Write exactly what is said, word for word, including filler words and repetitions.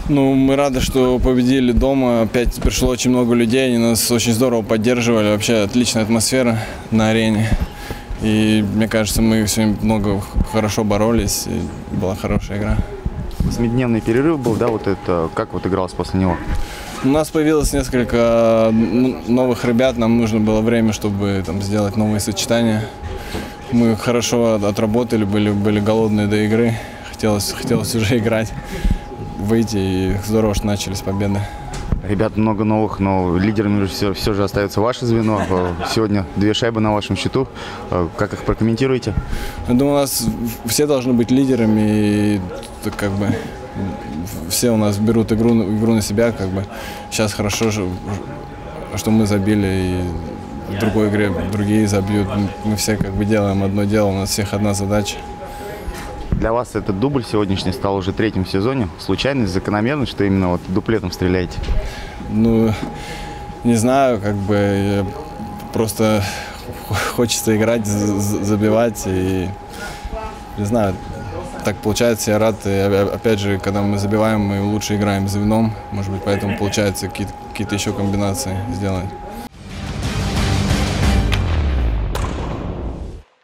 Ну, мы рады, что победили дома. Опять пришло очень много людей, они нас очень здорово поддерживали. Вообще отличная атмосфера на арене. И мне кажется, мы сегодня много хорошо боролись, и была хорошая игра. Восьмидневный перерыв был, да, вот это, как вот игралось после него? У нас появилось несколько новых ребят, нам нужно было время, чтобы там сделать новые сочетания. Мы хорошо отработали, были, были голодные до игры, хотелось, хотелось уже играть, выйти, и здорово, что начали с победы. Ребят много новых, но лидерами все, все же остается ваше звено. Сегодня две шайбы на вашем счету. Как их прокомментируете? Я думаю, у нас все должны быть лидерами, и как бы все у нас берут игру, игру на себя. Как бы. Сейчас хорошо, что мы забили, и в другой игре другие забьют. Мы все как бы делаем одно дело, у нас всех одна задача. Для вас этот дубль сегодняшний стал уже третьим в сезоне. Случайность, закономерность, что именно вот дуплетом стреляете? Ну, не знаю, как бы просто хочется играть, забивать, и не знаю, так получается, я рад. И опять же, когда мы забиваем, мы лучше играем звеном, может быть, поэтому получается какие-то какие-то еще комбинации сделать.